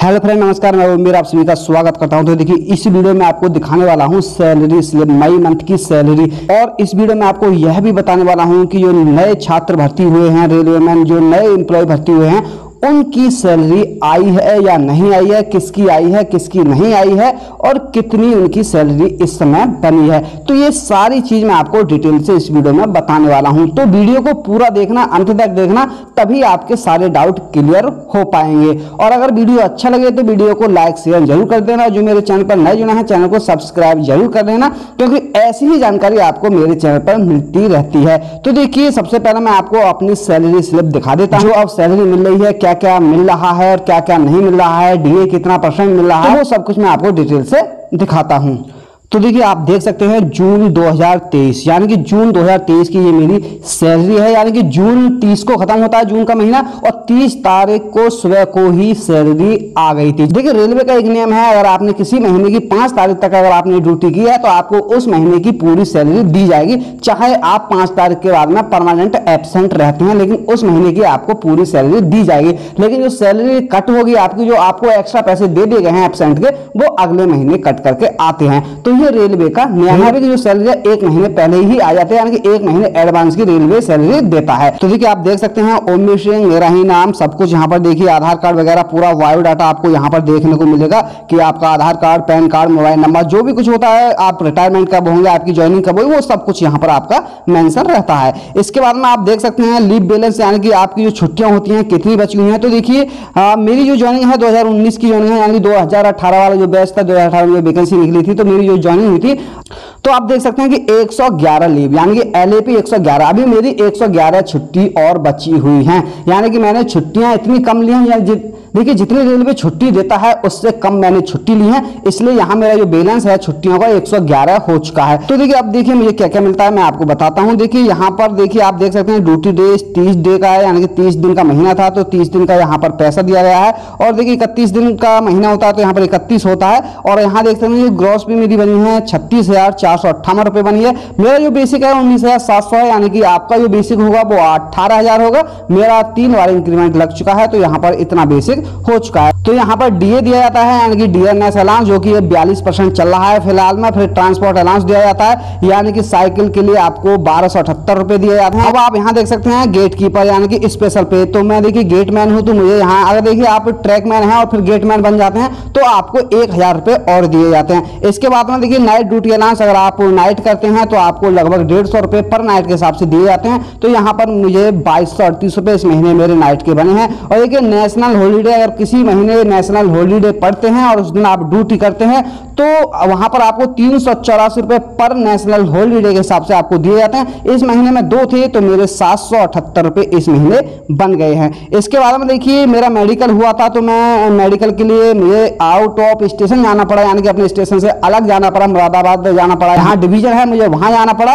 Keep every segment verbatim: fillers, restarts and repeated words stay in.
Hello friend, नमस्कार। मैं उम्मीद आप सभी का स्वागत करता हूं। तो देखिए, इस वीडियो में आपको दिखाने वाला हूं सैलरी स्लिप, मई मंथ की सैलरी। और इस वीडियो में आपको यह भी बताने वाला हूं कि जो नए छात्र भर्ती हुए हैं, रेलवे मैन, जो नए एम्प्लॉय भर्ती हुए हैं, उनकी सैलरी आई है या नहीं आई है, किसकी आई है, किसकी नहीं आई है, और कितनी उनकी सैलरी इस समय बनी है। तो ये सारी चीज मैं आपको डिटेल से इस वीडियो में बताने वाला हूं। तो वीडियो को पूरा देखना, अंत तक देखना, तभी आपके सारे डाउट क्लियर हो पाएंगे। और अगर वीडियो अच्छा लगे तो वीडियो को लाइक शेयर जरूर कर देना। जो मेरे चैनल पर नए जुड़े हैं, चैनल को सब्सक्राइब जरूर कर देना, क्योंकि ऐसी ही जानकारी आपको मेरे चैनल पर मिलती रहती है। तो देखिए, सबसे पहले मैं आपको अपनी सैलरी स्लिप दिखा देता हूं। जो अब सैलरी मिल रही है, क्या क्या मिल रहा है और क्या क्या नहीं मिल रहा है, डीए कितना परसेंट मिल रहा है, तो वो सब कुछ मैं आपको डिटेल से दिखाता हूं। तो देखिए, आप देख सकते हैं जून दो हज़ार तेईस, यानी कि जून दो हज़ार तेईस की ये मेरी सैलरी है। यानी कि जून तीस को खत्म होता है जून का महीना, और तीस तारीख को सुबह को ही सैलरी आ गई थी। देखिए, रेलवे का एक नियम है, अगर आपने किसी महीने की पांच तारीख तक अगर आपने ड्यूटी की है तो आपको उस महीने की पूरी सैलरी दी जाएगी, चाहे आप पांच तारीख के बाद में परमानेंट एब्सेंट रहते हैं, लेकिन उस महीने की आपको पूरी सैलरी दी जाएगी। लेकिन जो सैलरी कट होगी आपकी, जो आपको एक्स्ट्रा पैसे दे दिए गए हैं एब्सेंट के, वो अगले महीने कट करके आते हैं। तो ये रेलवे का नियम है कि जो सैलरी एक महीने पहले ही आ जाते हैं, यानी कि एक महीने एडवांस की रेलवे सैलरी देता है। तो देखिए, आप देख सकते हैं ओमी सिंह, मेरा ही नाम, सब कुछ यहाँ पर देखिए, आधार कार्ड वगैरह पूरा बायोडाटा आपको यहाँ पर देखने को मिलेगा कि आपका Aadhaar card, PAN card, mobile number, जो भी कुछ होता है, आप रिटायरमेंट कब होंगे, आपकी ज्वाइनिंग कब होगी, वो सब कुछ यहाँ पर आपका मेंशन रहता है। इसके बाद में आप देख सकते हैं लीव बैलेंस, यानी कि आपकी जो छुट्टियां होती हैं कितनी बची हुई हैं। तो देखिए, मेरी जो ज्वाइनिंग है दो हजार उन्नीस की ज्वाइनिंग है, यानी दो हजार अठारह वाला जो बैच था, दो हजार अठारह में वैकेंसी निकली थी, तो मेरी जो ज्वाइनिंग हुई थी, तो आप देख सकते हैं कि एक सौ ग्यारह लीव, यानी कि एलएपी एक सौ ग्यारह, अभी मेरी एक सौ ग्यारह छुट्टी और बची हुई हैं। यानी कि मैंने छुट्टियां इतनी कम ली हैं, या देखिए जितनी रेलवे छुट्टी देता है उससे कम मैंने छुट्टी ली है, इसलिए यहां मेरा जो बैलेंस है छुट्टियों का एक सौ ग्यारह हो चुका है। तो देखिए, अब देखिए मुझे क्या क्या मिलता है, मैं आपको बताता हूं। देखिए, यहां पर देखिए, आप देख सकते हैं ड्यूटी डे तीस डे का है, यानी कि तीस दिन का महीना था, तो तीस दिन का यहां पर पैसा दिया गया है। और देखिए, इकतीस दिन का महीना होता है तो यहां पर इकतीस होता है। और यहां देख सकते हैं ग्रॉस भी मेरी बनी है छत्तीस हजार चार सौ अट्ठावन रुपए बनी है। मेरा जो बेसिक है उन्नीस हजार सात सौ है, यानी कि आपका जो बेसिक होगा वो अठारह हजार होगा। मेरा तीन बार इंक्रीमेंट लग चुका है, तो यहाँ पर इतना बेसिक हो चुका है। तो यहाँ पर डीए दिया जाता है, यानी कि डियरनेस अलाउंस, जो कि बयालीस परसेंट चल रहा है फिलहाल में। फिर ट्रांसपोर्ट अलाउंस दिया जाता है, यानी कि साइकिल के लिए आपको बारह सौ अठहत्तर रुपए दिए जाते हैं। अब आप यहाँ देख सकते हैं गेट कीपर, यानी कि स्पेशल पे। तो मैं देखिए गेट मैन हूँ, तो मुझे यहाँ, अगर देखिए आप ट्रैक मैन है और फिर गेट मैन बन जाते हैं, तो आपको एक हजार रुपए और दिए जाते हैं। इसके बाद में देखिए नाइट ड्यूटी अलाउंस, अगर आप नाइट करते हैं तो आपको लगभग डेढ़ सौ रुपए पर नाइट के हिसाब से दिए जाते हैं। तो यहाँ पर मुझे बाईस सौ अड़तीस रुपए इस महीने मेरे नाइट के बने हैं। और देखिए, नेशनल हॉलीडे, अगर किसी महीने नेशनल हॉलीडे पड़ते हैं और उस दिन आप ड्यूटी करते हैं, तो वहां पर आपको तीन सौ चौरासी रुपए पर नेशनल हॉलीडे के हिसाब से आपको दिए जाते हैं। इस महीने में दो थे, तो मेरे सात सौ अठहत्तर रुपए इस महीने बन गए हैं। इसके बाद में देखिए, मेरा मेडिकल हुआ था, तो मैं मेडिकल के लिए मुझे आउट ऑफ स्टेशन जाना पड़ा, यानी कि अपने स्टेशन से अलग जाना पड़ा, मुरादाबाद जाना पड़ा, यहाँ डिवीजन है, मुझे वहां जाना पड़ा।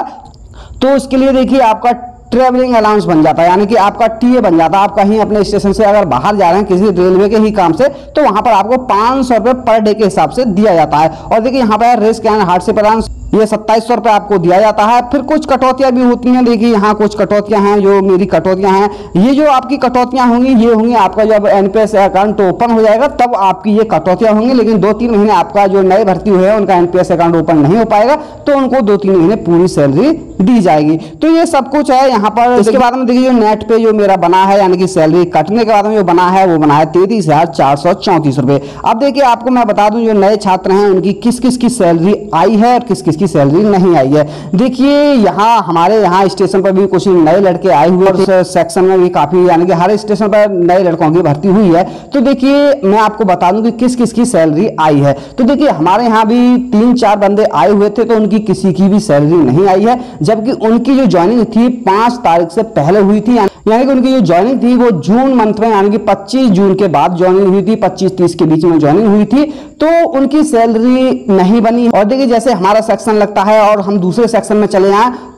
तो उसके लिए देखिए आपका ट्रेवलिंग अलाउंस बन जाता है, यानी कि आपका टीए बन जाता है। आप कहीं अपने स्टेशन से अगर बाहर जा रहे हैं किसी रेलवे के ही काम से, तो वहां पर आपको पांच सौ रुपए पर डे के हिसाब से दिया जाता है। और देखिए, यहाँ पर रिस्क एंड हार्डशिप अलाउंस, ये सत्ताईस सौ रुपए आपको दिया जाता है। फिर कुछ कटौतियां भी होती हैं। देखिए, यहाँ कुछ कटौतियां हैं, जो मेरी कटौतियां हैं, ये जो आपकी कटौतियां होंगी, ये होंगी आपका जब एनपीएस अकाउंट ओपन हो जाएगा तब आपकी ये कटौतियां होंगी। लेकिन दो तीन महीने आपका जो नए भर्ती हुए हैं उनका एनपीएस अकाउंट ओपन नहीं हो पाएगा, तो उनको दो तीन महीने पूरी सैलरी दी जाएगी। तो ये सब कुछ है यहाँ पर। इसके बाद में देखिए, जो नेट पे जो मेरा बना है, यानी कि सैलरी कटने के बाद में जो बना है, वो बना है तैतीस हजार चार सौ चौंतीस रुपए। अब देखिए, आपको मैं बता दूं, जो नए छात्र हैं उनकी किस किस की सैलरी आई है और किस किस की सैलरी नहीं आई है। देखिए, यहाँ हमारे यहाँ स्टेशन पर भी कुछ नए लड़के आए हुए, और सेक्शन में भी काफी, यानी कि हर स्टेशन पर नए लड़कों की भर्ती हुई है। तो देखिए, मैं आपको बता दूं कि किस किस की सैलरी आई है। तो देखिए, हमारे यहाँ भी तीन चार बंदे आए हुए थे, तो उनकी किसी की भी सैलरी नहीं आई है, जबकि उनकी जो ज्वाइनिंग थी पांच तारीख से पहले हुई थी, यानी कि उनकी जो ज्वाइनिंग थी वो जून मंथ में, यानी कि पच्चीस जून के बाद ज्वाइनिंग हुई थी, पच्चीस तीस के बीच में ज्वाइनिंग हुई थी, तो उनकी सैलरी नहीं बनी। और देखिए, जैसे हमारा सेक्शन लगता है और हम दूसरे सेक्शन में चले आए,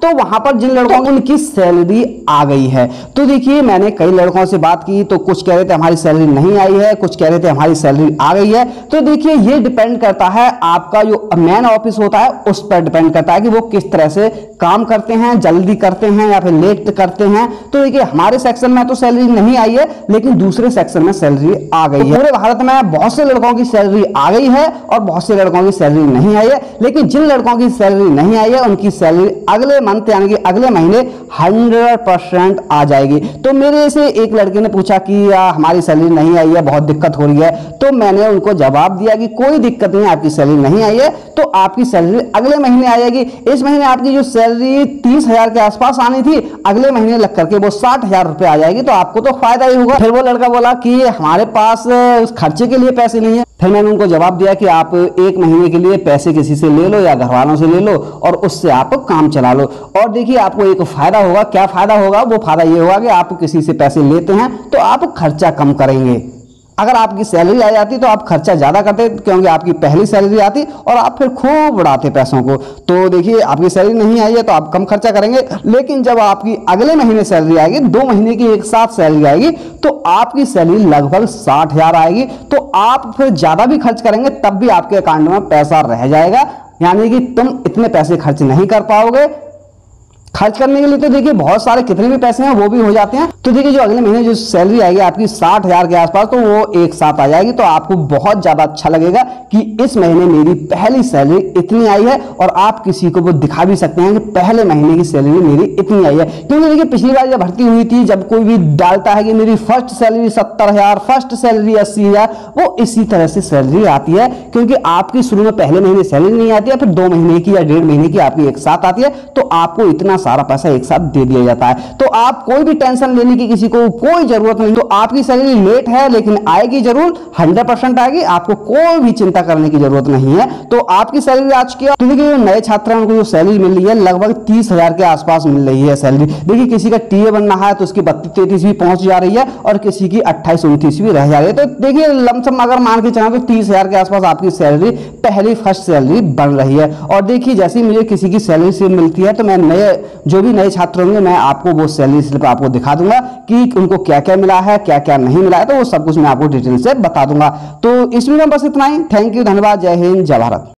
तो वहां पर जिन लड़कों की उनकी सैलरी आ गई है। तो देखिए मैंने कई लड़कों से बात की तो कुछ कह रहे थे हमारी सैलरी नहीं आई है, कुछ कह रहे थे हमारी सैलरी आ गई है। तो देखिए ये डिपेंड करता है आपका जो मेन ऑफिस होता है उस पर डिपेंड करता है कि वो किस तरह से काम करते हैं, जल्दी करते हैं या फिर लेट करते हैं। तो देखिए हमारे सेक्शन में तो सैलरी नहीं आई है लेकिन दूसरे सेक्शन में सैलरी आ गई है। पूरे भारत में बहुत से लड़कों की सैलरी आ गई है और बहुत से लड़कों की सैलरी नहीं आई है, लेकिन जिन लड़कों की सैलरी नहीं आई है उनकी सैलरी अगले मंथ यानी कि अगले महीने हंड्रेड परसेंट आ जाएगी। तो मेरे से एक लड़के ने पूछा कि आ, हमारी सैलरी नहीं आई है, बहुत दिक्कत हो रही है। तो मैंने उनको जवाब दिया कि कोई दिक्कत नहीं, आपकी सैलरी नहीं आई है तो आपकी सैलरी अगले महीने आ जाएगी। इस महीने आपकी जो सैलरी तीस हजार के आसपास आनी थी, अगले महीने लग करके वो साठ हजार रुपए आ जाएगी, तो आपको तो फायदा ही होगा। फिर वो लड़का बोला कि हमारे पास उस खर्चे के लिए पैसे नहीं है। फिर मैंने उनको जवाब दिया कि आप एक महीने के लिए पैसे किसी से ले लो या घर वालों से ले लो और उससे आप काम चला लो। और देखिए आपको एक फायदा होगा। क्या फायदा होगा? वो फायदा ये होगा कि आप किसी से पैसे लेते हैं तो आप खर्चा कम करेंगे। अगर आपकी सैलरी आ जाती तो आप खर्चा ज्यादा करते क्योंकि आपकी पहली सैलरी आती और आप फिर खूब उड़ाते पैसों को। तो देखिए आपकी सैलरी नहीं आई है तो आप कम खर्चा करेंगे, लेकिन जब आपकी अगले महीने सैलरी आएगी, दो महीने की एक साथ सैलरी आएगी, तो आपकी सैलरी लगभग साठ हजार आएगी। तो आप फिर ज्यादा भी खर्च करेंगे तब भी आपके अकाउंट में पैसा रह जाएगा, यानी कि तुम इतने पैसे खर्च नहीं कर पाओगे। खर्च करने के लिए तो देखिए बहुत सारे कितने भी पैसे हैं वो भी हो जाते हैं। तो देखिए जो अगले महीने जो सैलरी आएगी आपकी साठ हजार के आसपास, तो वो एक साथ आ जाएगी। तो आपको बहुत ज्यादा अच्छा लगेगा कि इस महीने मेरी पहली सैलरी इतनी आई है और आप किसी को वो दिखा भी सकते हैं कि पहले महीने की सैलरी मेरी इतनी आई है। क्योंकि देखिए पिछली बार जब भर्ती हुई थी, जब कोई भी डालता है कि मेरी फर्स्ट सैलरी सत्तर हजार, फर्स्ट सैलरी अस्सी हजार, वो इसी तरह से सैलरी आती है। क्योंकि आपकी शुरू में पहले महीने सैलरी नहीं आती है, फिर दो महीने की या डेढ़ महीने की आपकी एक साथ आती है, तो आपको इतना सारा पैसा एक साथ दे दिया जाता है। तो आप कोई भी टेंशन लेने की किसी को कोई जरूरत नहीं। तो आपकी सैलरी लेट है लेकिन आएगी जरूर, हंड्रेड परसेंट आएगी, आपको कोई भी चिंता करने की जरूरत नहीं है। तो आपकी सैलरी आज की तो देखिए नए छात्रों को जो सैलरी मिल रही है लगभग तीस हजार के आसपास मिल रही है सैलरी। देखिए किसी का टीए बन रहा है तो उसकी बत्तीस तैतीस भी पहुंच जा रही है और किसी की अट्ठाईस उनतीस भी रह जा रही है। तो देखिए लमसम अगर मान के चला तो तीस हजार के आसपास आपकी सैलरी पहली फर्स्ट सैलरी बन रही है। और देखिए जैसे ही मुझे किसी की सैलरी स्लिप मिलती है तो मैं नए जो भी नए छात्र होंगे मैं आपको वो सैलरी स्लिप आपको दिखा दूंगा कि उनको क्या क्या मिला है, क्या क्या नहीं मिला है, तो वो सब कुछ मैं आपको डिटेल से बता दूंगा। तो इस वीडियो में बस इतना ही। थैंक यू, धन्यवाद, जय हिंद, जय भारत।